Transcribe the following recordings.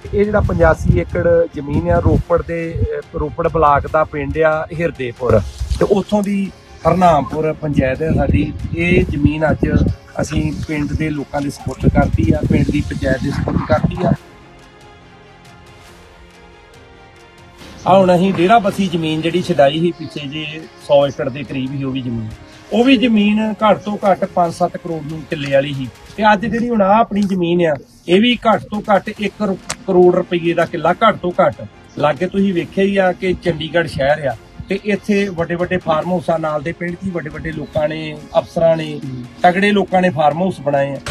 ਇਹ ਜਿਹੜਾ 85 ਏਕੜ ਜ਼ਮੀਨ ਆ ਰੋਪੜ ਬਲਾਕ ਦਾ ਪਿੰਡ ਆ ਹਿਰਦੇਪੁਰ ਤੇ ਉੱਥੋਂ ਦੀ ਹਰਨਾਮਪੁਰ ਪੰਚਾਇਤ ਹੈ ਸਾਡੀ। ਇਹ ਜ਼ਮੀਨ ਅੱਜ ਅਸੀਂ ਪਿੰਡ ਦੇ ਲੋਕਾਂ ਦੇ ਸਪੁਰਦ ਕਰਤੀ ਆ, ਪਿੰਡ ਦੀ ਪੰਚਾਇਤ ਦੇ ਸਪੁਰਦ ਕਰਤੀ ਆ। ਹੁਣ ਅਸੀਂ ਡੇਰਾ ਬਸੀ ਜ਼ਮੀਨ ਜਿਹੜੀ ਛਡਾਈ ਸੀ ਪਿੱਛੇ ਜੇ 100 ਏਕੜ ਦੇ ਕਰੀਬ ਹੀ ਉਹ ਵੀ ਜ਼ਮੀਨ ਘੱਟ ਤੋਂ ਘੱਟ 5-7 ਕਰੋੜ ਨੂੰ ਕਿੱਲੇ ਵਾਲੀ ਸੀ ਤੇ ਅੱਜ ਜਿਹੜੀ ਹੁਣ ਆ ਆਪਣੀ ਜ਼ਮੀਨ ਆ ਇਹ ਵੀ ਘੱਟ ਤੋਂ ਘੱਟ 1 ਕਰੋੜ ਰੁਪਏ ਦਾ ਕਿੱਲਾ ਘੱਟ ਤੋਂ ਘੱਟ। ਲਾਗੇ ਤੁਸੀਂ ਵੇਖਿਆ ਹੀ ਆ ਕਿ ਚੰਡੀਗੜ੍ਹ ਸ਼ਹਿਰ ਆ ਤੇ ਇੱਥੇ ਵੱਡੇ ਵੱਡੇ ਫਾਰਮ ਹਾਊਸਾਂ ਨਾਲ ਦੇ ਪਿੰਡ 'ਚ ਵੱਡੇ ਵੱਡੇ ਲੋਕਾਂ ਨੇ, ਅਫਸਰਾਂ ਨੇ, ਤਗੜੇ ਲੋਕਾਂ ਨੇ ਫਾਰਮ ਹਾਊਸ ਬਣਾਏ ਆ।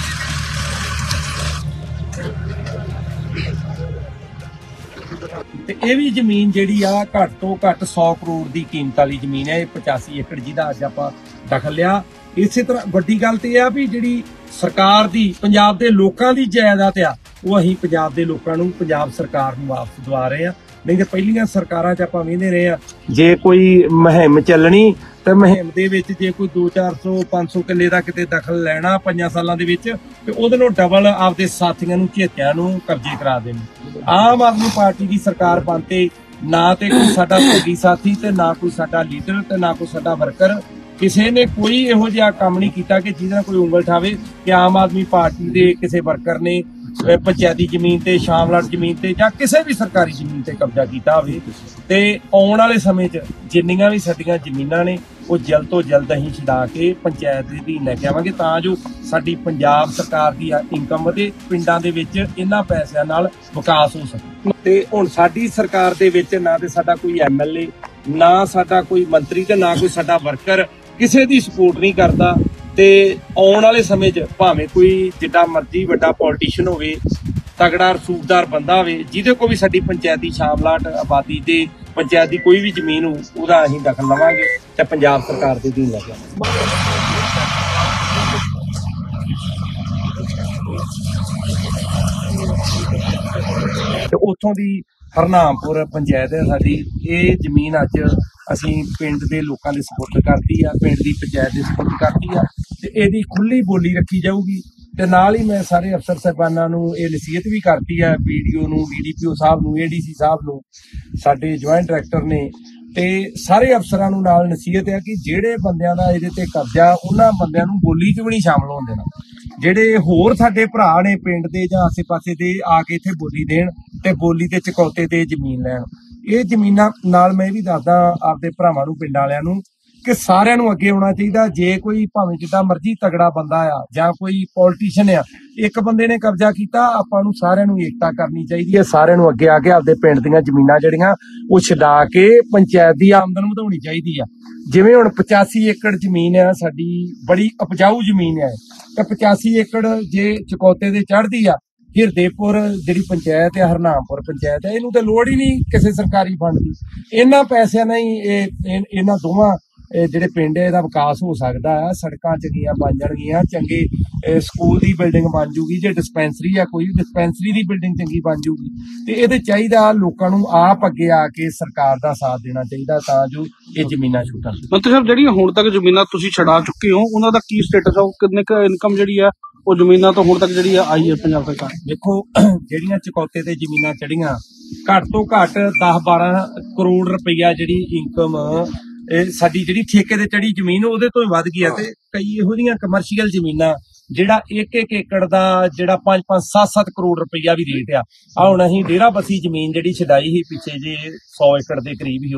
ਤੇ ਇਹ ਵੀ ਜ਼ਮੀਨ ਜਿਹੜੀ ਆ ਘੱਟ ਤੋਂ ਘੱਟ 100 ਕਰੋੜ ਦੀ ਕੀਮਤ ਵਾਲੀ ਜ਼ਮੀਨ ਹੈ। ਇਹ 85 ਏਕੜ ਜਿਹਦਾ ਅੱਜ ਆਪਾਂ ਦਖਲ ਲਿਆ। ਇਸੇ ਤਰ੍ਹਾਂ ਵੱਡੀ ਗੱਲ ਤੇ ਇਹ ਆ ਵੀ ਜਿਹੜੀ ਸਰਕਾਰ ਦੀ ਪੰਜਾਬ ਦੇ ਲੋਕਾਂ ਦੀ ਜਾਇਦਾਦ ਆ ਉਹ ਅਸੀਂ ਪੰਜਾਬ ਦੇ ਲੋਕਾਂ ਨੂੰ, ਪੰਜਾਬ ਸਰਕਾਰ ਨੂੰ ਵਾਪਸ ਦਵਾ ਰਹੇ ਆ। ਨਹੀਂ ਤੇ ਪਹਿਲੀਆਂ ਸਰਕਾਰਾਂ 'ਚ ਆਪਾਂ ਵੇਖਦੇ ਰਹੇ ਆ ਜੇ ਕੋਈ ਮੁਹਿੰਮ ਚੱਲਣੀ ਤੇ ਮੁਹਿੰਮ ਦੇ ਵਿੱਚ ਜੇ ਕੋਈ 200-400-500 ਕਿੱਲੇ ਦਾ ਕਿਤੇ ਦਖਲ ਲੈਣਾ 5 ਸਾਲਾਂ ਦੇ ਵਿੱਚ ਤੇ ਉਹਦੇ ਨਾਲੋਂ ਡਬਲ ਆਪਦੇ ਸਾਥੀਆਂ ਨੂੰ, ਝੇਤਿਆਂ ਨੂੰ ਕਬਜ਼ੇ ਕਰਾ ਦੇਣੇ। ਆਮ ਆਦਮੀ ਪਾਰਟੀ ਦੀ ਸਰਕਾਰ ਬਣਤੇ ਨਾ ਤੇ ਕੋਈ ਸਾਡਾ ਸਹੀ ਸਾਥੀ ਤੇ ਨਾ ਕੋਈ ਸਾਡਾ ਲੀਡਰ ਤੇ ਨਾ ਕੋਈ ਸਾਡਾ ਵਰਕਰ, ਕਿਸੇ ਨੇ ਕੋਈ ਇਹੋ ਜਿਹਾ ਕੰਮ ਨਹੀਂ ਕੀਤਾ ਕਿ ਜਿਹਦੇ ਨਾਲ ਕੋਈ ਉਂਗਲ ਠਾਵੇ ਕਿ ਆਮ ਆਦਮੀ ਪਾਰਟੀ ਦੇ ਕਿਸੇ ਵਰਕਰ ਨੇ ਪੰਚਾਇਤੀ ਜ਼ਮੀਨ ਤੇ, ਸ਼ਾਮਲਾਟ ਜ਼ਮੀਨ ਤੇ ਜਾਂ ਕਿਸੇ ਵੀ ਸਰਕਾਰੀ ਜ਼ਮੀਨ ਤੇ ਕਬਜ਼ਾ ਕੀਤਾ ਹੋਵੇ। ਤੇ ਆਉਣ ਵਾਲੇ ਸਮੇਂ 'ਚ ਜਿੰਨੀਆਂ ਵੀ ਸਾਡੀਆਂ ਜ਼ਮੀਨਾਂ ਨੇ ਉਹ ਜਲਦ ਤੋਂ ਜਲਦ ਅਸੀਂ ਛਡਾ ਕੇ ਪੰਚਾਇਤ ਦੇ ਅਧੀਨ ਲੈ ਕੇ ਆਵਾਂਗੇ ਤਾਂ ਜੋ ਸਾਡੀ ਪੰਜਾਬ ਸਰਕਾਰ ਦੀ ਇਨਕਮ ਵਧੇ, ਪਿੰਡਾਂ ਦੇ ਵਿੱਚ ਇਹਨਾਂ ਪੈਸਿਆਂ ਨਾਲ ਵਿਕਾਸ ਹੋ ਸਕੇ। ਤੇ ਹੁਣ ਸਾਡੀ ਸਰਕਾਰ ਦੇ ਵਿੱਚ ਨਾ ਤੇ ਸਾਡਾ ਕੋਈ MLA, ਨਾ ਸਾਡਾ ਕੋਈ ਮੰਤਰੀ ਤੇ ਨਾ ਕੋਈ ਸਾਡਾ ਵਰਕਰ ਕਿਸੇ ਦੀ ਸਪੋਰਟ ਨਹੀਂ ਕਰਦਾ। ਤੇ ਆਉਣ ਵਾਲੇ ਸਮੇਂ 'ਚ ਭਾਵੇਂ ਕੋਈ ਜਿੱਡਾ ਮਰਜ਼ੀ ਵੱਡਾ ਪੋਲੀਟੀਸ਼ੀਅਨ ਹੋਵੇ, ਤਗੜਾ ਰਸੂਖਦਾਰ ਬੰਦਾ ਹੋਵੇ, ਜਿਹਦੇ ਕੋਲ ਵੀ ਸਾਡੀ ਪੰਚਾਇਤੀ ਸ਼ਾਮਲਾਟ ਆਬਾਦੀ ਤੇ ਪੰਚਾਇਤ ਦੀ ਕੋਈ ਵੀ ਜ਼ਮੀਨ ਹੋ ਉਹਦਾ ਅਸੀਂ ਦਖਲ ਲਵਾਂਗੇ ਤੇ ਪੰਜਾਬ ਸਰਕਾਰ ਦੇ ਅਧੀਨ ਲੈ ਕੇ ਤੇ ਉੱਥੋਂ ਦੀ ਹਰਨਾਮਪੁਰ ਪੰਚਾਇਤ ਹੈ ਸਾਡੀ। ਇਹ ਜ਼ਮੀਨ ਅੱਜ ਅਸੀਂ ਪਿੰਡ ਦੇ ਲੋਕਾਂ ਦੇ ਸਪੁਰਦ ਕਰਤੀ ਆ, ਪਿੰਡ ਦੀ ਪੰਚਾਇਤ ਦੇ ਸਪੁਰਦ ਕਰਤੀ ਆ ਤੇ ਇਹਦੀ ਖੁੱਲੀ ਬੋਲੀ ਰੱਖੀ ਜਾਊਗੀ। ਤੇ ਨਾਲ ਹੀ ਮੈਂ ਸਾਰੇ ਅਫਸਰ ਸਾਹਿਬਾਨਾਂ ਨੂੰ ਇਹ ਨਸੀਹਤ ਵੀ ਕਰਤੀ ਆ, BDO ਨੂੰ, DDPO ਸਾਹਿਬ ਨੂੰ, ADC ਸਾਹਿਬ ਨੂੰ, ਸਾਡੇ ਜੁਆਇੰਟ ਡਾਇਰੈਕਟਰ ਨੇ ਤੇ ਸਾਰੇ ਅਫਸਰਾਂ ਨੂੰ ਨਾਲ ਨਸੀਹਤ ਹੈ ਕਿ ਜਿਹੜੇ ਬੰਦਿਆਂ ਦਾ ਇਹਦੇ ਤੇ ਕਬਜ਼ਾ ਉਹਨਾਂ ਬੰਦਿਆਂ ਨੂੰ ਬੋਲੀ 'ਚ ਵੀ ਨਹੀਂ ਸ਼ਾਮਲ ਹੋਣ ਦੇਣਾ। ਜਿਹੜੇ ਹੋਰ ਸਾਡੇ ਭਰਾ ਨੇ ਪਿੰਡ ਦੇ ਜਾਂ ਆਸੇ-ਪਾਸੇ ਦੇ ਆ ਕੇ ਇੱਥੇ ਬੋਲੀ ਦੇਣ ਤੇ ਬੋਲੀ ਤੇ ਚੁਕੌਤੇ ਤੇ ਜ਼ਮੀਨ ਲੈਣ। ਇਹ ਜ਼ਮੀਨਾਂ ਨਾਲ ਮੈਂ ਇਹ ਵੀ ਦੱਸਦਾ ਆਪਦੇ ਭਰਾਵਾਂ ਨੂੰ, ਪਿੰਡਾਂ ਵਾਲਿਆਂ ਨੂੰ ਕਿ ਸਾਰਿਆਂ ਨੂੰ ਅੱਗੇ ਆਉਣਾ ਚਾਹੀਦਾ। ਜੇ ਕੋਈ ਭਾਵੇਂ ਜਿੱਦਾਂ ਮਰਜ਼ੀ ਤਗੜਾ ਬੰਦਾ ਆ ਜਾਂ ਕੋਈ ਪੋਲੀਟੀਸ਼ੀਅਨ ਆ, ਇੱਕ ਬੰਦੇ ਨੇ ਕਬਜ਼ਾ ਕੀਤਾ, ਆਪਾਂ ਨੂੰ ਸਾਰਿਆਂ ਨੂੰ ਏਕਤਾ ਕਰਨੀ ਚਾਹੀਦੀ ਹੈ। ਸਾਰਿਆਂ ਨੂੰ ਅੱਗੇ ਆ ਕੇ ਆਪਦੇ ਪਿੰਡ ਦੀਆਂ ਜ਼ਮੀਨਾਂ ਜਿਹੜੀਆਂ ਉਹ ਛਡਾ ਕੇ ਪੰਚਾਇਤ ਦੀ ਆਮਦਨ ਵਧਾਉਣੀ ਚਾਹੀਦੀ ਆ। ਜਿਵੇਂ ਹੁਣ 85 ਏਕੜ ਜ਼ਮੀਨ ਆ ਸਾਡੀ, ਬੜੀ ਉਪਜਾਊ ਜ਼ਮੀਨ ਹੈ ਤੇ 85 ਏਕੜ ਜੇ ਚੁਕੌਤੇ ਤੇ ਚੜ੍ਹਦੀ ਆ, ਹਿਰਦੇਪੁਰ ਜਿਹੜੀ ਪੰਚਾਇਤ ਹੈ, ਹਰਨਾਮਪੁਰ ਪੰਚਾਇਤ ਹੈ, ਇਹਨੂੰ ਤਾਂ ਲੋੜ ਹੀ ਨਹੀਂ ਕਿਸੇ ਸਰਕਾਰੀ ਫੰਡ ਦੀ। ਇਹਨਾਂ ਪੈਸਿਆਂ ਨਾਲ ਹੀ ਇਹਨਾਂ ਦੋਵਾਂ ਜਿਹੜੇ ਪਿੰਡ ਹੈ ਇਹਦਾ ਵਿਕਾਸ ਹੋ ਸਕਦਾ ਆ। ਸੜਕਾਂ ਚੰਗੀਆਂ ਬਣ ਜਾਣਗੀਆਂ, ਚੰਗੇ ਸਕੂਲ ਦੀ ਬਿਲਡਿੰਗ ਬਣ ਜੂਗੀ, ਜੇ ਡਿਸਪੈਂਸਰੀ ਆ ਕੋਈ ਡਿਸਪੈਂਸਰੀ ਦੀ ਬਿਲਡਿੰਗ ਚੰਗੀ ਬਣ ਜੂਗੀ। ਤੇ ਇਹਦੇ ਚਾਹੀਦਾ ਲੋਕਾਂ ਨੂੰ ਆਪ ਅੱਗੇ ਆ ਕੇ ਸਰਕਾਰ ਦਾ ਸਾਥ ਦੇਣਾ ਚਾਹੀਦਾ ਤਾਂ ਜੋ ਇਹ ਜ਼ਮੀਨਾਂ ਛੁੱਟਣ। ਮੰਤਰੀ ਸਾਹਿਬ, ਜਿਹੜੀਆਂ ਹੁਣ ਤੱਕ ਜ਼ਮੀਨਾਂ ਤੁਸੀਂ ਛਡਾ ਚੁੱਕੇ ਹੋ ਉਹਨਾਂ ਦਾ ਕੀ ਸਟੇਟਸ ਆ? ਕਿੰਨੇ ਕੁ ਇਨਕਮ ਜਿਹੜੀ ਆ ਉਹ ਜ਼ਮੀਨਾਂ ਤੋਂ ਹੁਣ ਤੱਕ ਜਿਹੜੀ ਆਈ ਹੈ ਪੰਜਾਬ ਸਰਕਾਰ? ਦੇਖੋ, ਜਿਹੜੀਆਂ ਚੁਕੌਤੇ ਤੇ ਜ਼ਮੀਨਾਂ ਚੜੀਆਂ ਘੱਟ ਤੋਂ ਘੱਟ 10-12 ਕਰੋੜ ਰੁਪਈਆ ਜਿਹੜੀ ਇਨਕਮ ਸਾਡੀ ਜਿਹੜੀ ਠੇਕੇ ਤੇ ਚੜੀ ਜ਼ਮੀਨ ਉਹਦੇ ਤੋਂ ਹੀ ਵੱਧ ਗਈ ਹੈ। ਤੇ ਕਈ ਇਹੋ ਜਿਹੀਆਂ ਕਮਰਸ਼ੀਅਲ ਜ਼ਮੀਨਾਂ ਜਿਹੜਾ 1-1 ਏਕੜ ਦਾ ਜਿਹੜਾ 5-5, 7-7 ਕਰੋੜ ਰੁਪਈਆ ਵੀ ਰੇਟ ਆ। ਹੁਣ ਅਸੀਂ ਡੇਰਾ ਬਸੀ ਜ਼ਮੀਨ ਜਿਹੜੀ ਛਡਾਈ ਸੀ ਪਿੱਛੇ ਜੇ 100 ਏਕੜ ਦੇ ਕਰੀਬ ਹੀ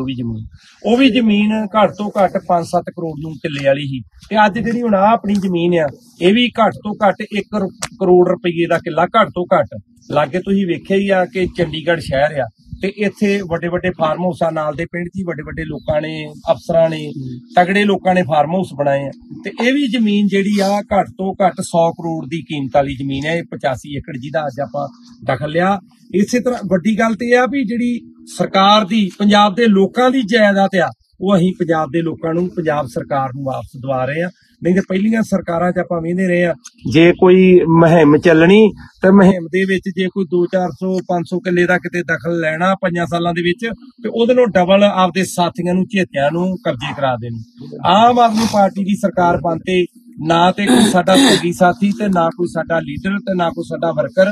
ਉਹ ਵੀ ਜ਼ਮੀਨ ਘੱਟ ਤੋਂ ਘੱਟ 5-7 ਕਰੋੜ ਨੂੰ ਕਿੱਲੇ ਵਾਲੀ ਸੀ ਤੇ ਅੱਜ ਜਿਹੜੀ ਹੁਣ ਆ ਆਪਣੀ ਜ਼ਮੀਨ ਆ ਇਹ ਵੀ ਘੱਟ ਤੋਂ ਘੱਟ 1 ਕਰੋੜ ਰੁਪਏ ਦਾ ਕਿੱਲਾ ਘੱਟ ਤੋਂ ਘੱਟ। ਲਾਗੇ ਤੁਸੀਂ ਵੇਖਿਆ ਹੀ ਆ ਕਿ ਚੰਡੀਗੜ੍ਹ ਸ਼ਹਿਰ ਆ ਤੇ ਇੱਥੇ ਵੱਡੇ ਵੱਡੇ ਫਾਰਮ ਹਾਊਸਾਂ ਨਾਲ ਦੇ ਪਿੰਡ 'ਚ ਵੱਡੇ ਵੱਡੇ ਲੋਕਾਂ ਨੇ, ਅਫਸਰਾਂ ਨੇ, ਤਗੜੇ ਲੋਕਾਂ ਨੇ ਫਾਰਮ ਹਾਊਸ ਬਣਾਏ ਆ। ਤੇ ਇਹ ਵੀ ਜ਼ਮੀਨ ਜਿਹੜੀ ਆ ਘੱਟ ਤੋਂ ਘੱਟ 100 ਕਰੋੜ ਦੀ ਕੀਮਤ ਵਾਲੀ ਜ਼ਮੀਨ ਹੈ। ਇਹ 85 ਏਕੜ ਜਿਹਦਾ ਅੱਜ ਆਪਾਂ ਦਖਲ ਲਿਆ। ਇਸੇ ਤਰ੍ਹਾਂ ਵੱਡੀ ਗੱਲ ਤੇ ਇਹ ਆ ਵੀ ਜਿਹੜੀ ਸਰਕਾਰ ਦੀ ਪੰਜਾਬ ਦੇ ਲੋਕਾਂ ਦੀ ਜਾਇਦਾਦ ਆ ਉਹ ਅਸੀਂ ਪੰਜਾਬ ਦੇ ਲੋਕਾਂ ਨੂੰ, ਪੰਜਾਬ ਸਰਕਾਰ ਨੂੰ ਵਾਪਸ ਦਵਾ ਰਹੇ ਆ। ਨਹੀਂ ਤੇ ਪਹਿਲੀਆਂ ਸਰਕਾਰਾਂ 'ਚ ਆਪਾਂ ਵੇਖਦੇ ਰਹੇ ਆ ਜੇ ਕੋਈ ਮੁਹਿੰਮ ਚੱਲਣੀ ਤੇ ਮੁਹਿੰਮ ਦੇ ਵਿੱਚ ਜੇ ਕੋਈ 200-400-500 ਕਿੱਲੇ ਦਾ ਕਿਤੇ ਦਖਲ ਲੈਣਾ 5 ਸਾਲਾਂ ਦੇ ਵਿੱਚ ਤੇ ਉਹਦੇ ਨਾਲੋਂ ਡਬਲ ਆਪਦੇ ਸਾਥੀਆਂ ਨੂੰ, ਝੇਤਿਆਂ ਨੂੰ ਕਬਜ਼ੇ ਕਰਾ ਦੇਣੇ। ਆਮ ਆਦਮੀ ਪਾਰਟੀ ਦੀ ਸਰਕਾਰ ਬਣਤੇ ਨਾ ਤੇ ਕੋਈ ਸਾਡਾ ਸਹੀ ਸਾਥੀ ਤੇ ਨਾ ਕੋਈ ਸਾਡਾ ਲੀਡਰ ਤੇ ਨਾ ਕੋਈ ਸਾਡਾ ਵਰਕਰ,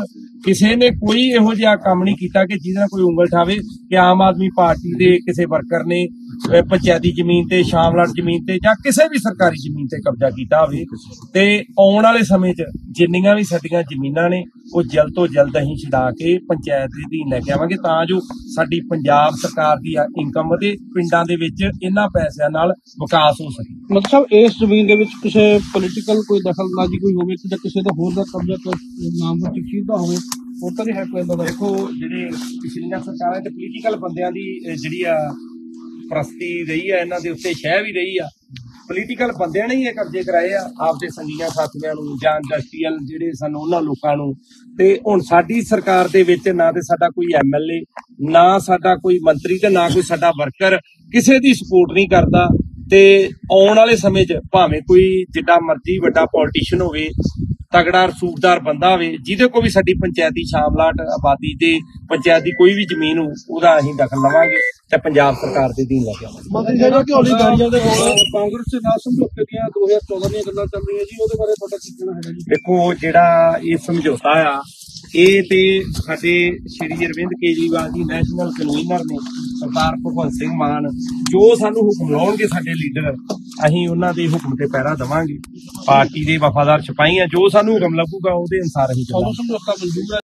ਕਿਸੇ ਨੇ ਕੋਈ ਇਹੋ ਜਿਹਾ ਕੰਮ ਨਹੀਂ ਕੀਤਾ ਕਿ ਜਿਹਦੇ ਨਾਲ ਕੋਈ ਉਂਗਲ ਠਾਵੇ ਕਿ ਆਮ ਆਦਮੀ ਪਾਰਟੀ ਦੇ ਕਿਸੇ ਵਰਕਰ ਨੇ ਪੰਚਾਇਤੀ ਜ਼ਮੀਨ ਤੇ ਸ਼ਾਮਲਾਟ ਜ਼ਮੀਨ ਤੇ ਜਾਂ ਕਿਸੇ ਵੀ ਸਰਕਾਰੀ ਜ਼ਮੀਨ ਤੇ ਕਬਜ਼ਾ ਕੀਤਾ ਹੋਵੇ। ਤੇ ਆਉਣ ਵਾਲੇ ਸਮੇਂ 'ਚ ਜਿੰਨੀਆਂ ਵੀ ਸਾਡੀਆਂ ਜ਼ਮੀਨਾਂ ਨੇ ਉਹ ਜਲਦ ਤੋਂ ਜਲਦ ਅਸੀਂ ਛਡਾ ਕੇ ਪੰਚਾਇਤ ਦੇ ਅਧੀਨ ਲੈ ਕੇ ਆਵਾਂਗੇ ਤਾਂ ਜੋ ਸਾਡੀ ਪੰਜਾਬ ਸਰਕਾਰ ਦੀ ਇਨਕਮ ਵਧੇ, ਪਿੰਡਾਂ ਦੇ ਵਿੱਚ ਇਹਨਾਂ ਪੈਸਿਆਂ ਨਾਲ ਵਿਕਾਸ ਹੋ ਸਕੇ। ਮਤਲਬ ਸਾਹਿਬ ਇਸ ਜ਼ਮੀਨ ਦੇ ਵਿੱਚ ਕਿਸੇ ਪੋਲੀਟੀਕਲ ਕੋਈ ਦਖਲਅੰਦਾਜ਼ੀ ਕੋਈ ਹੋਵੇ ਜਾਂ ਕਿਸੇ ਦਾ ਹੋਰ ਦਾ ਕਬਜ਼ਾ ਕੋਈ ਨਾਮਜ਼ਦ ਚੀਜ਼ ਦਾ ਹੋਵੇ, ਉਹ ਤਾਂ ਨਹੀਂ ਹੈ ਕੋਈ ਇਦਾਂ ਦਾ? ਦੇਖੋ, ਜਿਹੜੇ ਪਿਛਲੀਆਂ ਸਰਕਾਰਾਂ ਤੇ ਪੋਲੀਟੀਕਲ ਬੰਦਿਆਂ ਦੀ ਜਿਹੜੀ ਆ ਪ੍ਰਸਤੀ ਰਹੀ ਆ, ਇਹਨਾਂ ਦੇ ਉੱਤੇ ਸ਼ਹਿ ਵੀ ਰਹੀ ਆ। ਪੋਲੀਟੀਕਲ ਬੰਦਿਆਂ ਨੇ ਹੀ ਇਹ ਕਬਜ਼ੇ ਕਰਾਏ ਆ ਆਪਦੇ ਸੰਗੀਆਂ ਸਾਥੀਆਂ ਨੂੰ ਜਾਂ ਇੰਡਸਟਰੀਅਲ ਜਿਹੜੇ ਸਨ ਉਹਨਾਂ ਲੋਕਾਂ ਨੂੰ। ਤੇ ਹੁਣ ਸਾਡੀ ਸਰਕਾਰ ਦੇ ਵਿੱਚ ਨਾ ਤੇ ਸਾਡਾ ਕੋਈ ਐਮਐਲਏ, ਨਾ ਸਾਡਾ ਕੋਈ ਮੰਤਰੀ ਤੇ ਨਾ ਕੋਈ ਸਾਡਾ ਵਰਕਰ ਕਿਸੇ ਦੀ ਸਪੋਰਟ ਨਹੀਂ ਕਰਦਾ। ਤੇ ਆਉਣ ਵਾਲੇ ਸਮੇਂ 'ਚ ਭਾਵੇਂ ਕੋਈ ਜਿੱਡਾ ਮਰਜ਼ੀ ਵੱਡਾ ਪੋਲੀਟੀਸ਼ੀਅਨ ਹੋਵੇ, ਤਗੜਾ ਰਸੂਖਦਾਰ ਬੰਦਾ ਹੋਵੇ, ਜਿਹਦੇ ਕੋਲ ਵੀ ਸਾਡੀ ਪੰਚਾਇਤੀ ਸ਼ਾਮਲਾਟ ਆਬਾਦੀ ਤੇ ਪੰਚਾਇਤ ਦੀ ਕੋਈ ਵੀ ਜ਼ਮੀਨ ਹੋ, ਉਹਦਾ ਅਸੀਂ ਦਖਲ ਲਵਾਂਗੇ ਤੇ ਪੰਜਾਬ ਸਰਕਾਰ ਦੇ ਅਧੀਨ ਲੈ ਕੇ ਆਵਾਂਗੇ। ਮੰਤਰੀ ਸਾਹਿਬ ਕਿ ਹੌਲੀ ਗਾੜੀਆਂ ਦੇ ਕਾਂਗਰਸ ਦੇ ਨਾਲ ਸਮਝੌਤੇ ਦੀਆਂ 2014 ਦੀਆਂ ਗੱਲਾਂ ਚੱਲ ਰਹੀਆਂ ਜੀ, ਉਹਦੇ ਬਾਰੇ ਤੁਹਾਡਾ ਕੀ ਕਹਿਣਾ ਹੈਗਾ ਜੀ? ਦੇਖੋ, ਜਿਹੜਾ ਇਹ ਸਮਝੌਤਾ ਆ ਇਹ ਤੇ ਸਾਡੇ ਸ਼੍ਰੀ ਅਰਵਿੰਦ ਕੇਜਰੀਵਾਲ ਜੀ ਨੈਸ਼ਨਲ ਕਨਵੀਨਰ ਨੇ, ਸਰਦਾਰ ਭਗਵੰਤ ਸਿੰਘ ਮਾਨ, ਜੋ ਸਾਨੂੰ ਹੁਕਮ ਲਾਉਣਗੇ ਸਾਡੇ ਲੀਡਰ, ਅਸੀਂ ਉਹਨਾਂ ਦੇ ਹੁਕਮ ਤੇ ਪਹਿਰਾ ਦੇਵਾਂਗੇ। ਪਾਰਟੀ ਦੇ ਵਫਾਦਾਰ ਸਿਪਾਹੀ ਆ, ਜੋ ਸਾਨੂੰ ਹੁਕਮ ਲੱਗੂਗਾ ਉਹਦੇ ਅਨੁਸਾਰ ਅਸੀਂ ਚੱਲਾਂਗੇ। ਸਮਝੌਤਾ ਮਨਜ਼ੂਰ ਹੈ।